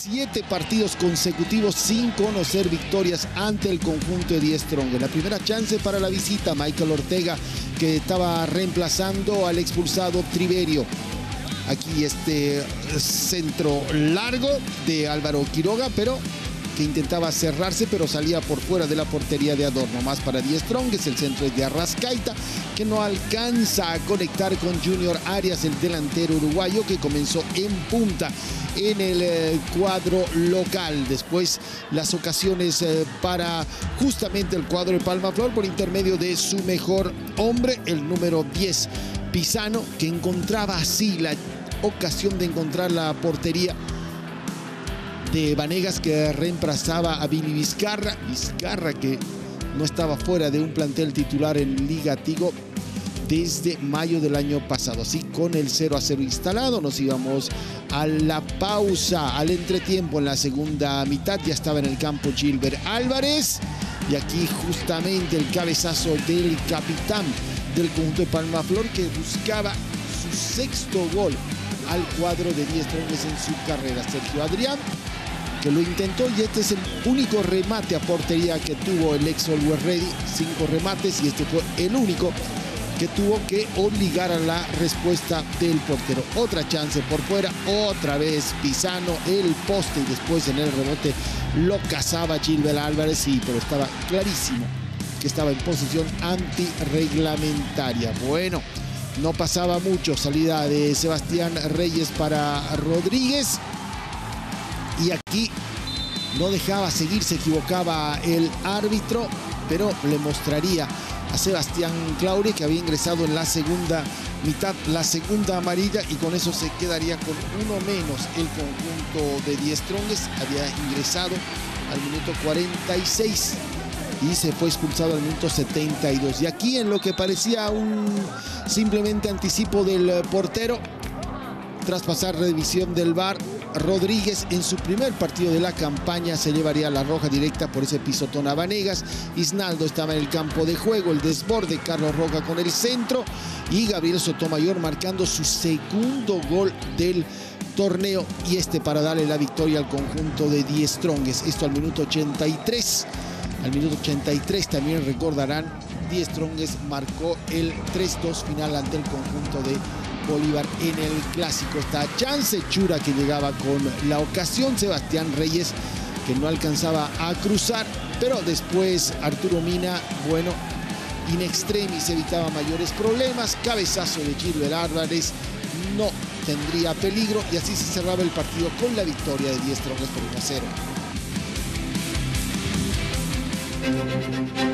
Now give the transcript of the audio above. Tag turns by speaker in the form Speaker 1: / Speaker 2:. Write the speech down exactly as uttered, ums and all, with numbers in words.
Speaker 1: siete partidos consecutivos sin conocer victorias ante el conjunto de Die Strongest. La primera chance para la visita, Michael Ortega, que estaba reemplazando al expulsado Triverio. Aquí este centro largo de Álvaro Quiroga, pero que intentaba cerrarse, pero salía por fuera de la portería de Adorno. Más para Die Strongest, el centro es de Arrascaita, que no alcanza a conectar con Junior Arias, el delantero uruguayo, que comenzó en punta en el eh, cuadro local. Después las ocasiones eh, para justamente el cuadro de Palmaflor por intermedio de su mejor hombre, el número diez, Pisano, que encontraba así la ocasión de encontrar la portería de Vanegas, que reemplazaba a Billy Vizcarra. Vizcarra, que no estaba fuera de un plantel titular en Liga Tigo desde mayo del año pasado. Así, con el cero a cero instalado, nos íbamos a la pausa, al entretiempo en la segunda mitad. Ya estaba en el campo Gilbert Álvarez, y aquí justamente el cabezazo del capitán del conjunto de Palmaflor, que buscaba su sexto gol al cuadro de Die Strongest en su carrera. Sergio Adrián, que lo intentó, y este es el único remate a portería que tuvo el ex Always Ready. Cinco remates, y este fue el único que tuvo que obligar a la respuesta del portero. Otra chance por fuera, otra vez Pisano, el poste, y después en el rebote lo cazaba Gilbert Álvarez, sí, pero estaba clarísimo que estaba en posición antirreglamentaria. Bueno, no pasaba mucho, salida de Sebastián Reyes para Rodríguez, y aquí no dejaba seguir, se equivocaba el árbitro, pero le mostraría a Sebastián Claure, que había ingresado en la segunda mitad, la segunda amarilla, y con eso se quedaría con uno menos el conjunto de Die Strongest. Había ingresado al minuto cuarenta y seis y se fue expulsado al minuto setenta y dos. Y aquí, en lo que parecía un simplemente anticipo del portero, tras pasar revisión del V A R, Rodríguez, en su primer partido de la campaña, se llevaría la roja directa por ese pisotón a Vanegas. Isnaldo estaba en el campo de juego, el desborde, Carlos Roca con el centro, y Gabriel Sotomayor marcando su segundo gol del torneo, y este para darle la victoria al conjunto de Die Strongest. Esto al minuto ochenta y tres. Al minuto ochenta y tres, también recordarán, Die Strongest marcó el tres dos final ante el conjunto de Bolívar en el clásico. Esta chance, Chura, que llegaba con la ocasión, Sebastián Reyes, que no alcanzaba a cruzar, pero después Arturo Mina, bueno, in extremis evitaba mayores problemas. Cabezazo de Gilbert Álvarez, no tendría peligro, y así se cerraba el partido con la victoria de Die Strongest por uno a cero.